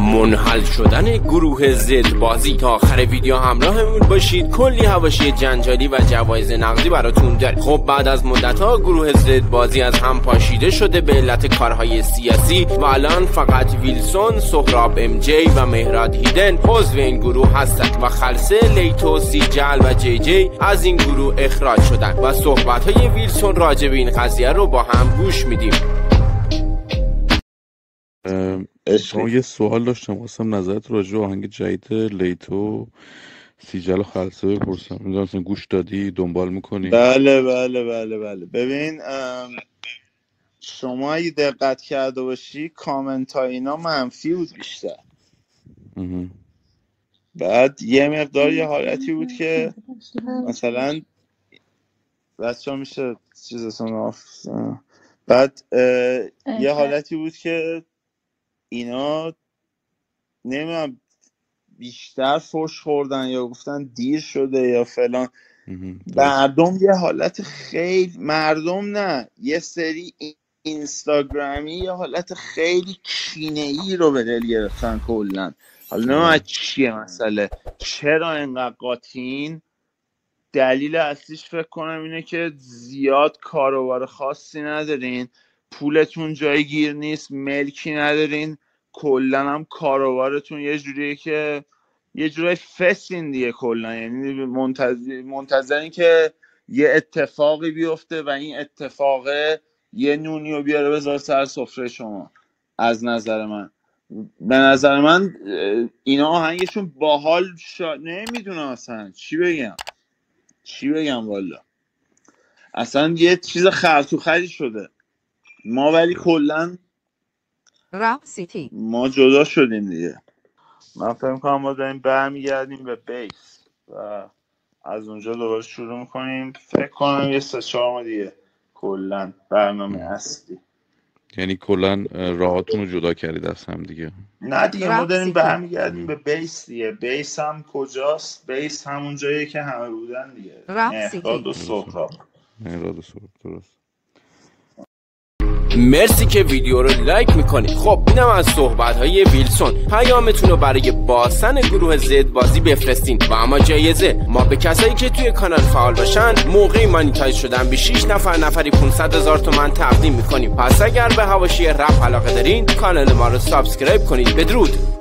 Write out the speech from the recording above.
منحل شدن گروه زد بازی. تا آخر ویدیو همراهمون باشید، کلی حواشی جنجالی و جوایز نقدی براتون داره. خب بعد از مدت‌ها گروه زد بازی از هم پاشیده شده به علت کارهای سیاسی و الان فقط ویلسون، سهراب ام جی و مهراد هیدن عضو این گروه هستند و خلسه، لیتو، سیجل و جی جی از این گروه اخراج شدن و صحبت‌های ویلسون راجع به این قضیه رو با هم گوش میدیم. یه سوال داشتم، خواستم نظرت راجع به آهنگ جدید لیتو، سیجل و خلسه بپرسم. می‌دونم گوش دادی، دنبال میکنی؟ بله. ببین شما اگه دقت کرده باشی کامنت ها اینا منفی بود بیشتر. بعد یه مقدار یه حالتی بود که مثلا بچه ها میشه بعد یه حالتی بود که اینا نمیدونم بیشتر فوش خوردن یا گفتن دیر شده یا فلان. مردم یه حالت خیلی، مردم نه، یه سری اینستاگرامی یه حالت خیلی کینه‌ای رو به دل گرفتن کلن. حالا نمیدونم چیه مسئله، چرا اینقدر قاطین. دلیل اصلیش فکر کنم اینه که زیاد کاروبار خاصی ندارین، پولتون جای گیر نیست، ملکی ندارین، کلا هم کاروبارتون یه جوریه که یه جوری فسین دیگه کلا. یعنی منتظرین که یه اتفاقی بیفته و این اتفاقه یه نونی رو بیاره بذاره سر سفره شما. از نظر من، به نظر من اینا آهنگشون باحال نمیدونم اصلا چی بگم والا. اصلا یه چیز خرطوخری شده ما، ولی کلن ما جدا شدیم دیگه. من فکر می‌کنم ما داریم برمیگردیم به بیس و از اونجا دوباره شروع میکنیم. فکر کنم یه 3-4 ماه دیگه کلن برنامه اصلی. یعنی کلن راهاتون رو جدا کردید از هم دیگه؟ نه دیگه، ما داریم برمیگردیم به بیس دیگه. بیس هم کجاست؟ بیس همون جاییه که همه بودن دیگه، مهراد و سهراب. درست. مرسی که ویدیو رو لایک میکنید. خب اینم از صحبت‌های ویلسون. پیامتون رو برای باسن گروه زد بازی بفرستین و اما جایزه ما به کسایی که توی کانال فعال باشن موقعی مانیتایز شدن به 6 نفری 500,000 تومان تقدیم میکنیم. پس اگر به حواشی رپ علاقه دارین کانال ما رو سابسکرایب کنید. بدرود.